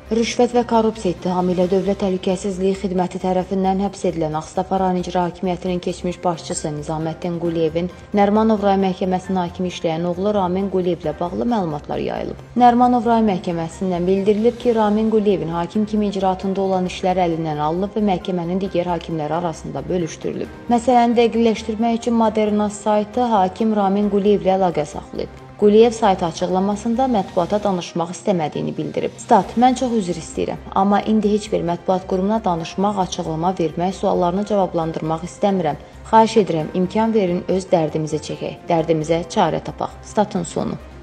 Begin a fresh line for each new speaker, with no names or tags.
Rüşvət və korrupsiya ittihamı ilə Dövlət Təhlükəsizliyi Xidməti tərəfindən həbs edilən Ağstafa rayon icra hakimiyyətinin keçmiş başçısı Nizaməddin Quliyevin Nərimanov rayon məhkəməsinin hakimi işləyən oğlu Ramin Quliyevlə bağlı məlumatlar yayılıb. Nərimanov rayon məhkəməsindən bildirilib ki, Ramin Quliyevin hakim kimi icraatında olan işlər əlindən alınıb və məhkəmənin digər hakimləri arasında bölüşdürülüb. Məsələni dəqiqləşdirmək üçün Modernas saytı hakim Ramin Quliyevlə əlaqə saxlayıb. Quliyev saytı açıqlamasında mətbuata danışmaq istəmədiyini bildirib. Stat: Mən çox üzr istəyirəm, amma indi heç bir mətbuat qurumuna danışmaq, açıqlama vermək, suallarını cavablandırmaq istəmirəm. Xahiş edirəm, imkan verin öz dərdimizi çəkək, dərdimizə çarə tapaq. Statın sonu.